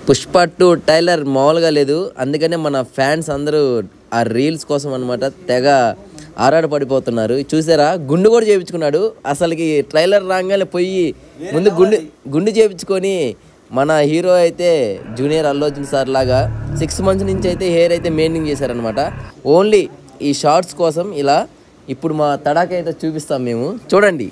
Pushpa 2 trailer మామూలుగా లేదు. అందుకనే మన ఫ్యాన్స్ అందరూ ఆ రీల్స్ కోసం అనమాట తెగ ఆరాటపడిపోతున్నారు. చూసారా, గుండు కూడా చేయించుకున్నాడు. అసలుకి ట్రైలర్ రాగానే పోయి ముందు గుండు చేయించుకొని మన హీరో అయితే జూనియర్ అల్లు అర్జున్ సార్ లాగా 6 months నుంచి అయితే హెయిర్ అయితే మెయింటైన్ చేశారనమాట. ఓన్లీ ఈ షార్ట్స్ కోసం ఇలా. ఇప్పుడు మా తడాక అయితే చూపిస్తాం మేము, చూడండి.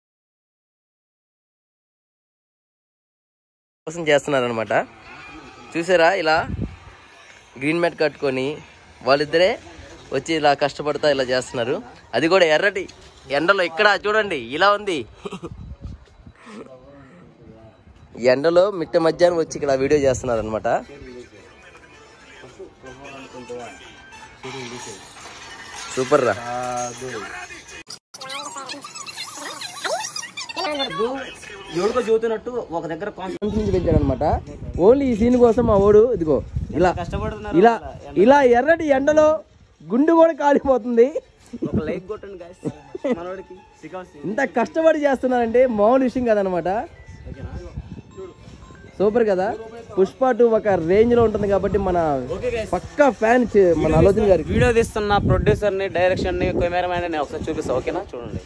కోసం చేస్తున్నారనమాట. చూసారా, ఇలా గ్రీన్ మ్యాట్ కట్టుకొని వాళ్ళిద్దరే వచ్చి ఇలా కష్టపడతా ఇలా చేస్తున్నారు. అది కూడా ఎర్రటి ఎండలో. ఇక్కడ చూడండి ఇలా ఉంది. ఎండలో మిట్ట మధ్యాహ్నం వచ్చి ఇక్కడ వీడియో చేస్తున్నారు అనమాట. సూపర్ రా. ఎవరికో చూతున్నట్టు ఒక దగ్గర కాన్ఫిడెన్స్ పెంచాడు అనమాట. ఓన్లీ ఈ సీన్ కోసం మా ఓడు ఇదిగో ఇలా కష్టపడుతున్నారు. ఇలా ఎర్రటి ఎండలో గుండు కూడా కాలిపోతుంది. ఇంత కష్టపడి చేస్తున్నారంటే మామూలు విషయం కదనమాట. సూపర్ కదా. పుష్ప 2 ఒక రేంజ్ లో ఉంటుంది కాబట్టి మన పక్కా ఫ్యాన్ మన ఆలోచన గారి. వీడియో తీస్తున్న ప్రొడ్యూసర్ ని, డైరెక్షన్ ని, కెమెరామ్యాన్ ని ఒకసారి చూపిస్తా. ఓకేనా, చూడండి.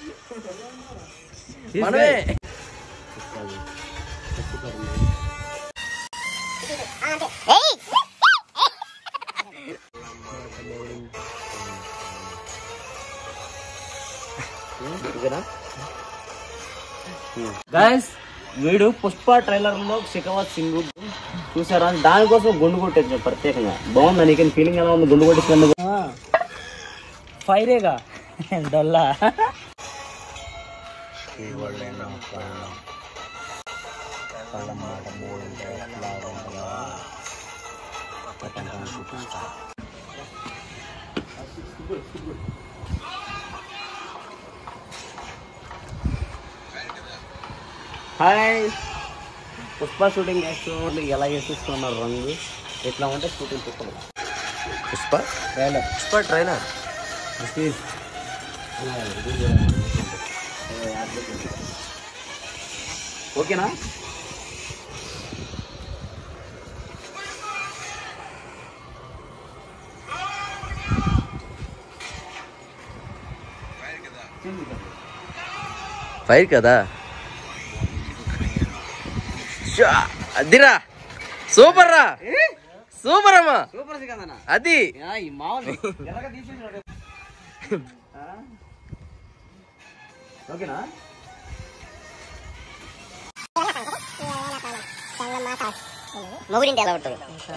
మనమే గైస్, వీడు పుష్ప ట్రైలర్ లో శిఖవత్ సింగ్ చూసారా, దానికోసం గుండు కొట్టేది ప్రత్యేకంగా. బాగుందా నీకు ఫీలింగ్? ఎలా ఉంది గుండు కొట్టేసినందుకు? ఫైరేగా డొల్లా. హాయ్, పుష్ప షూటింగ్ చేస్తున్న ఎలా చేస్తున్నారు రంగు ఎట్లా ఉంటే షూటింగ్ చెప్పండి. పుష్ప ట్రైలర్ ఓకేనా? ఫైర్ కదా. అదిరా, సూపర్ రా, సూపర్ అమ్మా. అది ఓకేనా? మొగుడింటి ఎలా ఉంటుంది?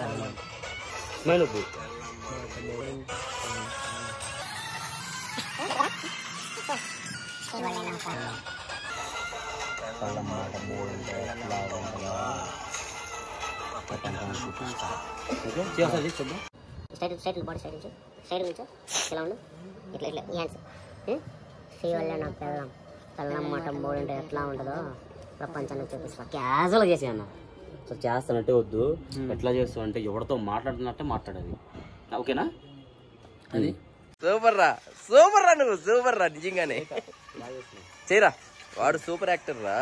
స్ట్రైట్ బాడీ సైడ్ నుంచో ఎలా ఉండు, ఇట్లా ఇట్లా ఈ హ్యాండ్స్. శ్రీ వల్ల నాకు పెళ్ళం మటం బోర్డు ఎట్లా ఉంటుందో ప్రపంచాన్ని చూపిస్తా. క్యాజువల్గా చేసి అన్న. సో చేస్తానంటే వద్దు, ఎట్లా చేస్తావు అంటే ఎవరితో మాట్లాడుతున్నట్టే మాట్లాడాలి. ఓకేనా? అది సూపర్ రా, సూపర్ రా, నువ్వు సూపర్ రా నిజంగానే. చేయరా, వాడు సూపర్ యాక్టర్ రా.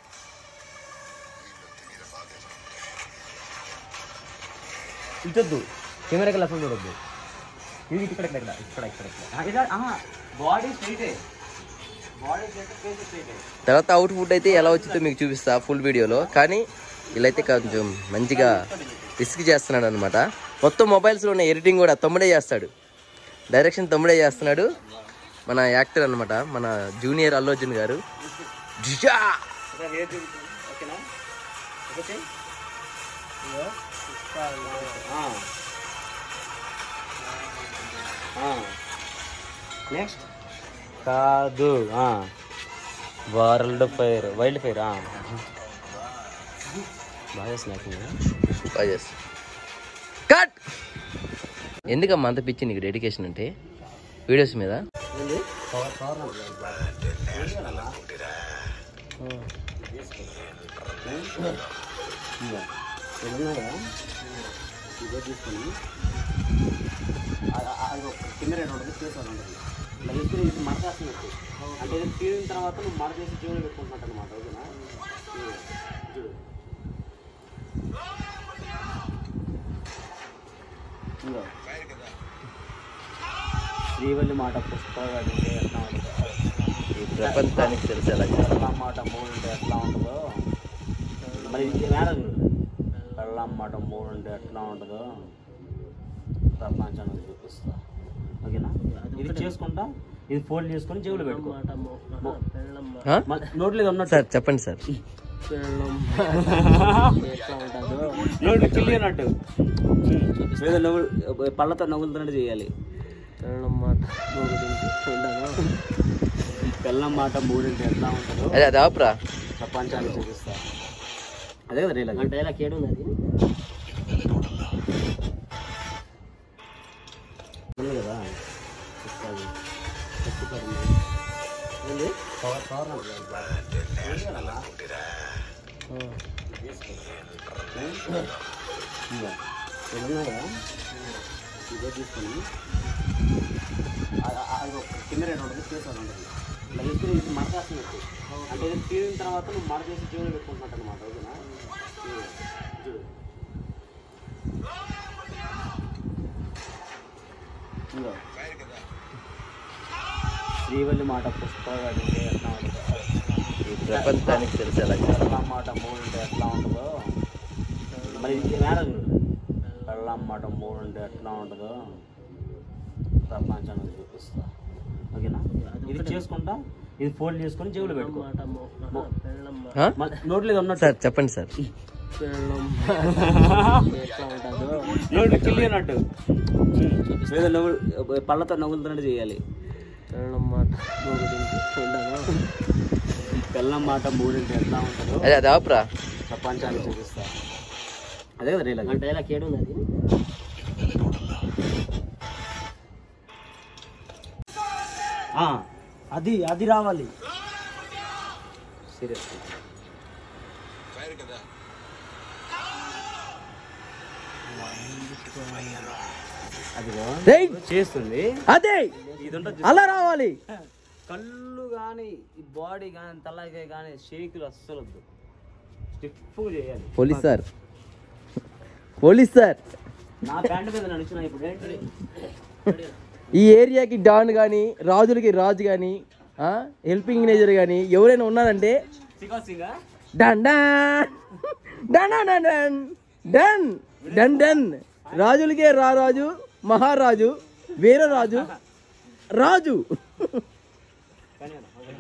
ఇటొద్దు, కెమెరాకి లెఫ్ట్ చూడొద్దు. ఇది ఇక్కడ బాడీ స్ట్రైటే. తర్వాత అవుట్ పుట్ అయితే ఎలా వచ్చిందో మీకు చూపిస్తా ఫుల్ వీడియోలో. కానీ ఇలా అయితే కొంచెం మంచిగా రిస్క్ చేస్తున్నాడు అనమాట. మొత్తం మొబైల్స్లో ఉన్న ఎడిటింగ్ కూడా తమ్ముడే చేస్తాడు, డైరెక్షన్ తమ్ముడే చేస్తున్నాడు. మన యాక్టర్ అనమాట, మన జూనియర్ అల్లు అర్జున్ గారు. నెక్స్ట్ కాదు, వైల్డ్ ఫైర్ బాగా చేస్తున్నా. కట్. ఎందుకమ్మా అంత పిచ్చి నీకు డెడికేషన్ అంటే వీడియోస్ మీద? కింద మడకేస్తున్నట్టు అంటే ఇది తీరిన తర్వాత నువ్వు మడకేసి జీవులు పెట్టుకుంటున్నట్టు అనమాట. ఓకేనా? శ్రీవల్లి మాట పుష్పగా ఉంటే ఎట్లా ఉంటుందో, ఈ ప్రపంచానికి తెలిసేలా పెళ్ళం మాట మూడు ఉంటే ఎట్లా ఉంటుందో, మరి ఇది మేడం పెళ్ళం మాట మూడు ఉంటే ఎట్లా ఉంటుందో ప్రపంచానికి చూపిస్తా. ఓకేనా? ఇది చేసుకుంటా, ఇది ఫోల్డ్ చేసుకొని చెవులు పెట్టుకో. నోట్లో ఉన్నట్టు సార్ చెప్పండి సార్. నోట్లు తెలియనట్టు ఏదో నవ్వులు పళ్ళతో నవ్వులుతున్నట్టు చేయాలి. పెళ్ళం మాట మూడింటి ఎట్లా ఉంటుందో అదే అది ఆపురా. ప్రపంచాన్ని చూపిస్తా. అదే కదా డైలాగ్. డైలాగ్ ఏడు ఉంది కదా. ఇదో తీసుకొని కింద రేట్ ఉంటుంది, చేసేది ఉంటుంది. ఇలా వేసుకుని ఇది మడకేస్తున్నట్టు అంటే ఇది తీరిన తర్వాత నువ్వు మడ చేసి జీవులు పెట్టుకుంటున్నట్టు అనమాట. ఓకేనా? చూడు ఇంకో శ్రీవల్లి మాట పుష్పగా ఉంటే ఎట్లా ఉంటుందో, ఈ ప్రపంచానికి తెలిసేలా పెళ్ళం మాట మూడు ఉంటే ఎట్లా ఉంటుందో, మరి ఇది మేడం పెళ్ళం మాట మూడు ఉంటే ఎట్లా ఉంటుందో ప్రపంచానికి చూపిస్తా. ఓకేనా? ఇది చేసుకుంటా, ఇది ఫోల్డ్ చేసుకొని చెవులు పెట్టుకో. నోట్లో ఉన్నట్టు సార్ చెప్పండి సార్. నోట్లు తెలియనట్టు ఏదో నవ్వులు పళ్ళతో నవ్వులుతున్నట్టు చేయాలి. పెళ్ళం మాట మూడింటి ఎట్లా ఉంటుందో అదే అది ఆపురా. ప్రపంచాన్ని చూపిస్తా. అదే కదా డైలాగ్. డైలాగ్ ఏడు ఉంది అది అది రావాలి. సీరియస్ చేస్తుంది. అదే అలా రావాలి. కళ్ళు కానీ ఈ బాడీ కానీ తలకాయ కానీ షేకులు అస్సలు వద్దు, స్టిఫ్గా చేయాలి. పోలీస్ సార్, పోలీస్ సార్, నా ప్యాంట్ మీద నడిచిన ఇప్పుడు ఏంటి ఈ ఏరియాకి డాన్ కానీ, రాజులకి రాజు కానీ, హెల్పింగ్ నేచర్ కానీ ఎవరైనా ఉన్నారంటే డన్ డన్ డన్ డన్ డన్ డన్ డన్ డన్. రాజులకే రాజు, మహారాజు, వీరరాజు, రాజు.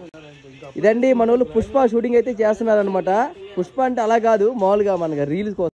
ఇదండి మన వాళ్ళు పుష్ప షూటింగ్ అయితే చేస్తున్నారు అనమాట. పుష్ప అంటే అలా కాదు, మామూలుగా మనకి రీల్స్ కోసం.